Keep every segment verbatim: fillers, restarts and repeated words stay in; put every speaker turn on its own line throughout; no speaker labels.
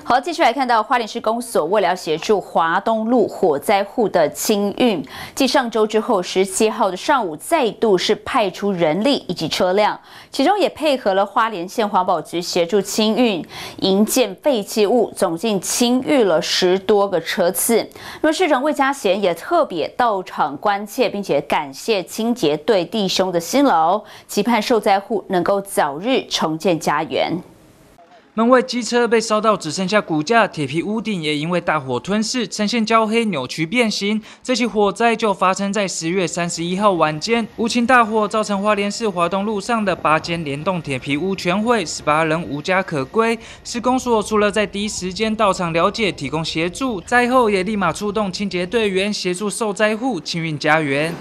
好，继续来看到花莲市公所为了协助华东路火灾户的清运，继上周之后，十七号的上午再度是派出人力以及车辆，其中也配合了花莲县环保局协助清运营建废弃物，总计清运了十多个车次。那么市长魏家贤也特别到场关切，并且感谢清洁队弟兄的辛劳，期盼受灾户能够早日重建家园。
门外机车被烧到只剩下骨架，铁皮屋顶也因为大火吞噬，呈现焦黑、扭曲变形。这起火灾就发生在十月三十一号晚间，无情大火造成花莲市华东路上的八间联动铁皮屋全毁，十八人无家可归。市公所除了在第一时间到场了解、提供协助，灾后也立马出动清洁队员协助受灾户清运家园。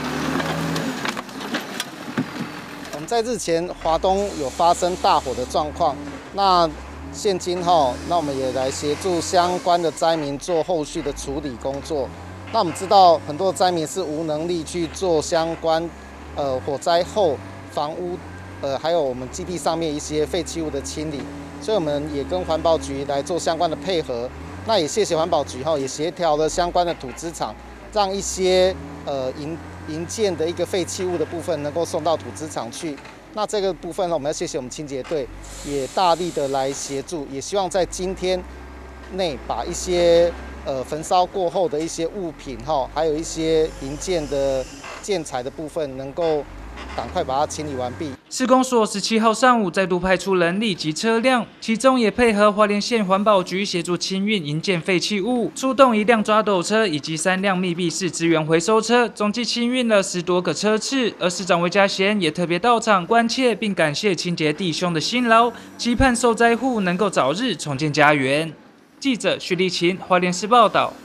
我们在日前华东有发生大火的状况，那现今哈，那我们也来协助相关的灾民做后续的处理工作。那我们知道很多灾民是无能力去做相关呃火灾后房屋呃还有我们基地上面一些废弃物的清理，所以我们也跟环保局来做相关的配合。那也谢谢环保局哈，也协调了相关的土资厂，让一些呃营 营建的一个废弃物的部分能够送到土资厂去，那这个部分呢，我们要谢谢我们清洁队，也大力的来协助，也希望在今天内把一些呃焚烧过后的一些物品哈，还有一些营建的建材的部分，能够 赶快把它清理完毕。
市公所十七号上午再度派出人力及车辆，其中也配合花莲县环保局协助清运营建废弃物，出动一辆抓斗车以及三辆密闭式资源回收车，总计清运了十多个车次。而市长魏家贤也特别到场关切，并感谢清洁弟兄的辛劳，期盼受灾户能够早日重建家园。记者徐立琴，花莲市报道。